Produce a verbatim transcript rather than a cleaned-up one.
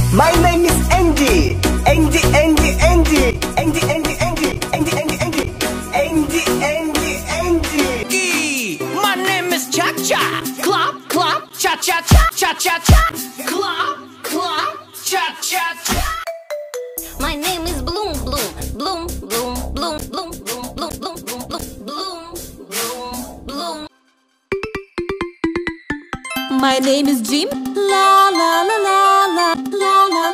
My name is Andy. Andy, Andy, Andy. Andy, Andy, Andy. Andy, Andy, Andy. Andy, Andy, Andy. My name is Cha Cha. Clap, clap, cha cha cha, cha cha cha. Clap, clap, cha cha cha. My name is Bloom, Bloom, Bloom, Bloom, Bloom, Bloom, Bloom, Bloom, Bloom, Bloom, Bloom, Bloom, Bloom, Bloom. My name is Jim. La la la la la la la.